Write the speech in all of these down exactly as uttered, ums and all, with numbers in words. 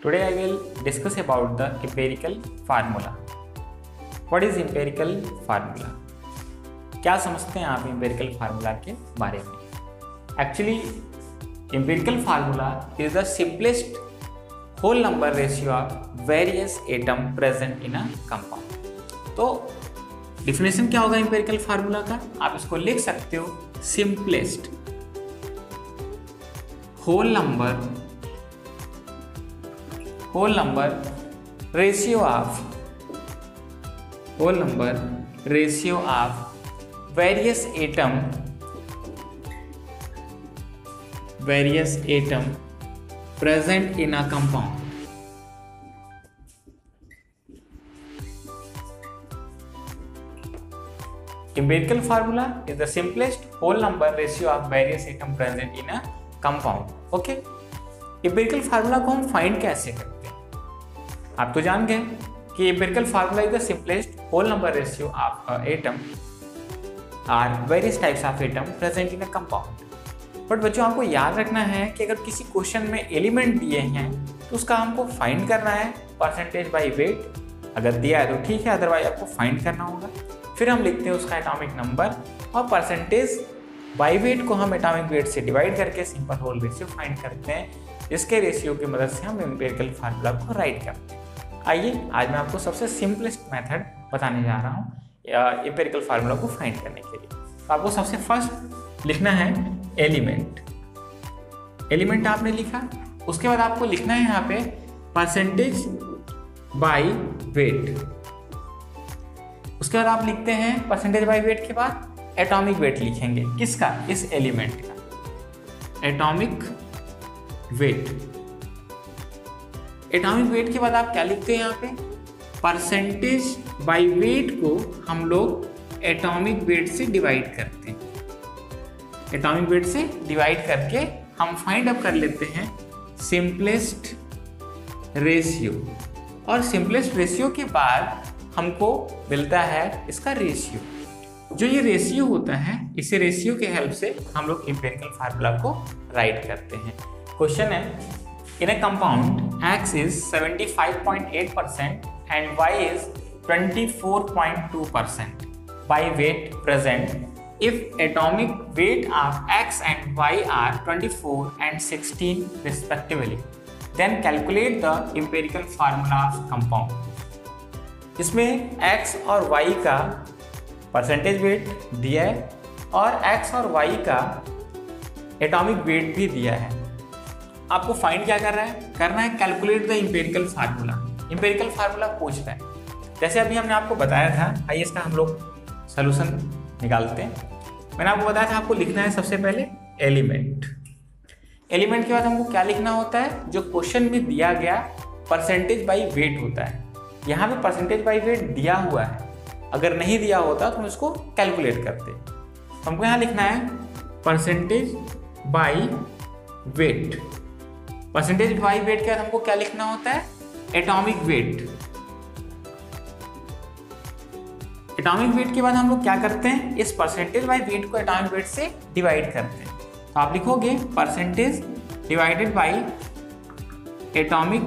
Today I will discuss about the empirical formula. What is empirical formula? क्या समझते हैं आप empirical formula के बारे में? Actually, empirical formula is the simplest whole number ratio of various atom present in a compound. तो definition क्या होगा empirical formula का? आप इसको लिख सकते हो simplest whole number whole number ratio of whole number ratio of various atom various atom present in a compound. Empirical formula is the simplest whole number ratio of various atom present in a compound. Okay? empirical formula को हम find कैसे करते हैं? आप तो जान गए कि empirical formula is the simplest whole number ratio of a atom or various types of atom present in a compound. But बच्चों आपको याद रखना है कि अगर किसी क्वेश्चन में एलिमेंट दिए हैं तो उसका हमको फाइंड करना है परसेंटेज बाई वेट। अगर दिया है तो ठीक है, अदरवाइज आपको फाइंड करना होगा। फिर हम लिखते हैं उसका एटॉमिक नंबर और परसेंटेज बाई वेट को हम एटॉमिक वेट से डिवाइड करके सिंपल होल रेशियो फाइंड करते हैं। इसके रेशियो की मदद से हम एम्पिरिकल फार्मूला को राइट करते हैं। आइए आज मैं आपको सबसे सिंपलेस्ट मेथड बताने जा रहा हूँ एम्पिरिकल फार्मूला को फाइंड करने के लिए। तो आपको सबसे फर्स्ट लिखना है एलिमेंट। एलिमेंट आपने लिखा, उसके बाद आपको लिखना है यहाँ पे परसेंटेज बाई वेट। उसके बाद आप लिखते हैं परसेंटेज बाई वेट के बाद एटॉमिक वेट लिखेंगे। किसका? इस एलिमेंट का एटॉमिक वेट। एटॉमिक वेट के बाद आप क्या लिखते हैं यहाँ पे? परसेंटेज बाई वेट को हम लोग एटॉमिक वेट से डिवाइड करते हैं। एटॉमिक वेट से डिवाइड करके हम फाइंड अप कर लेते हैं सिंपलेस्ट रेशियो, और सिंपलेस्ट रेशियो के बाद हमको मिलता है इसका रेशियो। जो ये रेशियो होता है, इसी रेशियो के हेल्प से हम लोग एम्पिरिकल फार्मूला को राइट करते हैं। क्वेश्चन है, in a compound X is seventy-five point eight percent and Y is twenty-four point two percent by weight present. If atomic weight of X and Y are twenty-four and sixteen respectively, then calculate the empirical formula of compound. इसमें X और Y का percentage weight दिया है और X और Y का atomic wait भी दिया है। आपको फाइंड क्या कर रहा है? करना है calculate the empirical formula. Empirical formula पूछ रहा है। जैसे अभी हमने आपको बताया था, आइए इसका हम लोग सोल्यूशन निकालते हैं। मैंने आपको बताया था आपको लिखना है सबसे पहले एलिमेंट। एलिमेंट के बाद हमको क्या लिखना होता है? जो क्वेश्चन में दिया गया परसेंटेज बाई वेट होता है। यहाँ पे परसेंटेज बाई वेट दिया हुआ है, अगर नहीं दिया होता तो हम इसको कैलकुलेट करते। तो हमको यहाँ लिखना है percentage by weight. Percentage by weight के बाद हमको क्या लिखना होता है? Atomic weight. एटॉमिक वेट के बाद हम लोग क्या करते हैं? इस परसेंटेज बाई वेट को एटॉमिक वेट से डिवाइड करते हैं। तो आप लिखोगे percentage divided by atomic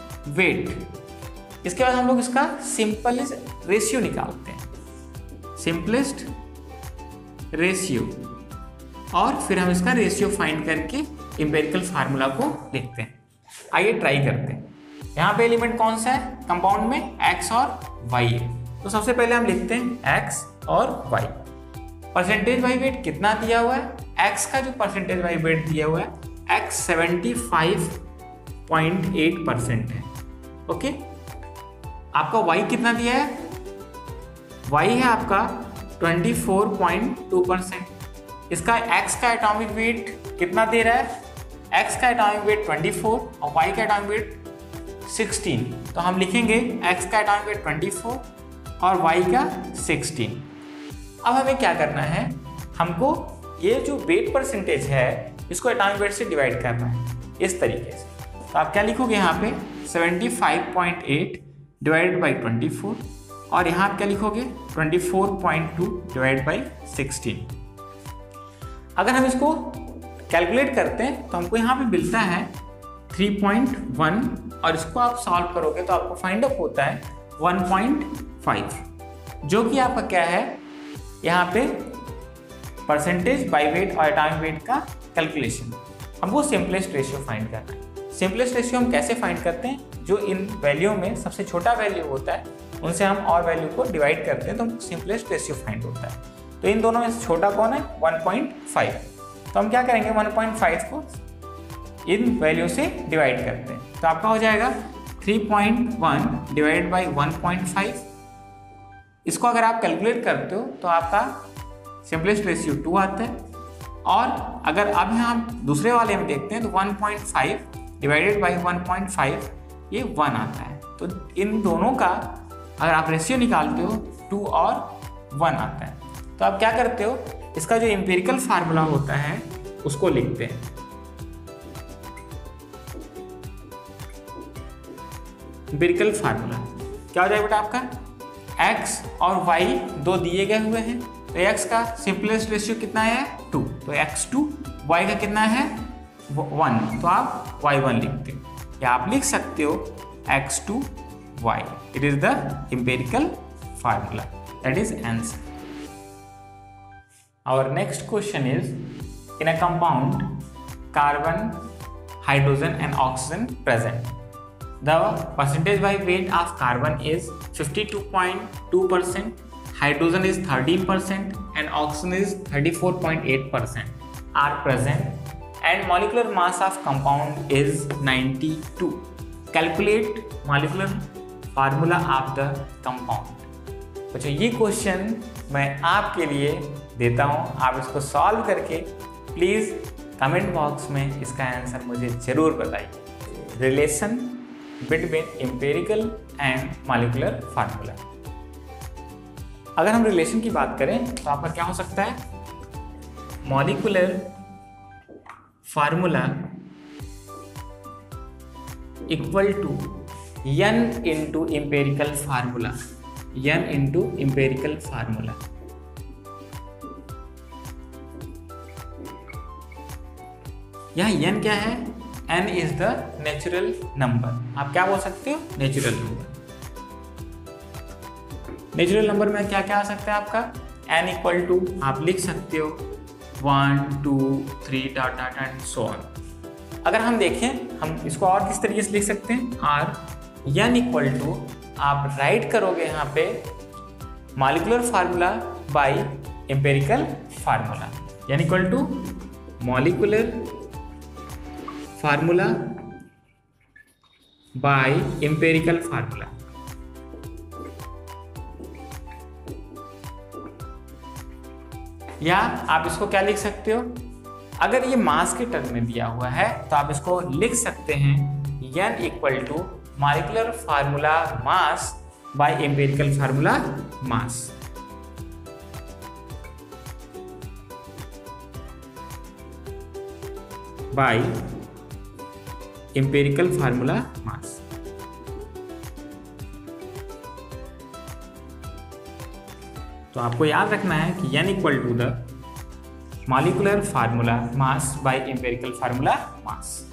weight. इसके बाद हम लोग इसका सिंपलेस्ट रेशियो निकालते हैं, सिंपलेस्ट रेशियो, और फिर हम इसका रेशियो फाइंड करके एम्पिरिकल फार्मूला को लिखते हैं। आइए ट्राई करते हैं। यहाँ पे एलिमेंट कौन सा है कंपाउंड में? X और Y है। तो सबसे पहले हम लिखते हैं X और Y। परसेंटेज बाई वेट कितना दिया हुआ है? X का जो परसेंटेज बाई वेट दिया हुआ है X seventy-five point eight percent है। ओके, आपका Y कितना दिया है? Y है आपका twenty-four point two परसेंट। इसका X का एटॉमिक वेट कितना दे रहा है? X का एटॉमिक वेट twenty-four और Y का एटॉमिक वेट sixteen। तो हम लिखेंगे X का एटॉमिक वेट twenty-four और Y का sixteen। अब हमें क्या करना है? हमको ये जो वेट परसेंटेज है इसको एटॉमिक वेट से डिवाइड करना है इस तरीके से। तो आप क्या लिखोगे यहाँ पे seventy-five point eight divided by twenty-four, और यहाँ आप क्या लिखोगे twenty-four point two divide by sixteen। अगर हम इसको कैलकुलेट करते हैं तो हमको यहाँ पे मिलता है three point one और इसको आप सॉल्व करोगे तो आपको फाइंड अप होता है वन पॉइंट फाइव, जो कि आपका क्या है यहाँ पे परसेंटेज बाय वेट और एटॉमिक वेट का कैलकुलेशन। हमको सिंपलेस्ट रेशियो फाइंड करना है। सिंपलेस्ट रेशियो हम कैसे फाइंड करते हैं? जो इन वैल्यू में सबसे छोटा वैल्यू होता है उनसे हम और वैल्यू को डिवाइड करते हैं तो सिंपलेस्ट रेशियो फाइंड होता है। तो इन दोनों में से छोटा कौन है? One point five. तो हम क्या करेंगे, वन पॉइंट फाइव को इन वैल्यू से डिवाइड करते हैं तो आपका हो जाएगा three point one divide by one point five. इसको अगर आप कैलकुलेट करते हो तो आपका सिंपलेस्ट रेशियो टू आता है। और अगर अब हम दूसरे वाले में देखते हैं तो one point five divided by one point five ये वन आता है। तो इन दोनों का अगर आप रेशियो निकालते हो टू और वन आता है। तो आप क्या करते हो, इसका जो एम्पिरिकल फार्मूला होता है उसको लिखते हैं। एम्पिरिकल फार्मूला क्या हो जाएगा बेटा आपका, x और y दो दिए गए हुए हैं तो x का सिंपलेस्ट रेशियो कितना है टू, तो एक्स टू, y का कितना है वन, तो आप वाई वन लिखते हो या आप लिख सकते हो X two Y. It is the empirical formula, that is answer. Our next question is, in a compound, carbon, hydrogen and oxygen present. The percentage by weight of carbon is fifty-two point two percent, hydrogen is thirteen percent and oxygen is thirty-four point eight percent are present and molecular mass of compound is ninety-two. Calculate molecular formula of the compound. अच्छा, ये question मैं आपके लिए देता हूँ, आप इसको solve करके प्लीज़ कमेंट बॉक्स में इसका आंसर मुझे ज़रूर बताइए। Relation between empirical and molecular formula. अगर हम रिलेशन की बात करें तो आपका क्या हो सकता है, molecular formula equal to n into empirical formula, n into empirical formula। यहाँ n क्या है, n is the natural number। आप क्या बोल सकते हो, नेचुरल नंबर। नेचुरल नंबर में क्या क्या आ सकता है आपका, n इक्वल टू आप लिख सकते हो one two three dot dot and so on. अगर हम देखें हम इसको और किस तरीके से लिख सकते हैं, r n इक्वल टू आप राइट करोगे यहाँ पे molecular formula by empirical formula, यानी equal to molecular formula by empirical formula. या आप इसको क्या लिख सकते हो, अगर ये मास के टर्म में दिया हुआ है तो आप इसको लिख सकते हैं n equal to molecular formula mass by empirical formula mass. By empirical formula mass. तो आपको याद रखना है कि n equal to the molecular formula mass by empirical formula mass.